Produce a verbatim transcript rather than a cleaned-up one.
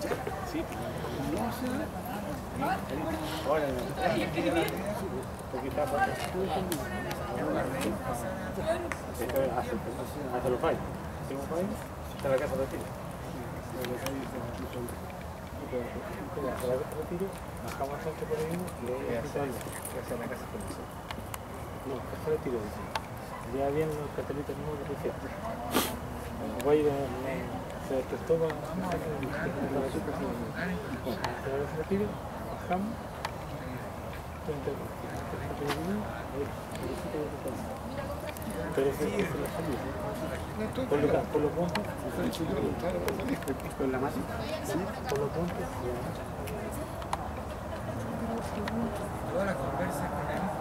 Sí. Ahora, porque está para hasta los países. Tengo un país, está la casa de retiro. Hasta la casa de retiro, bajamos al centro por ahí y luego hacia la casa de retiro. No, casa de retiro, dice. Ya vienen los cartelitos nuevos que decía. Voy a se despertó para la casa de retiro, bajamos. Pero ese es la salida. Por lo por los puntos. Con la masa. Sí, por los puntos. Toda la conversa con él.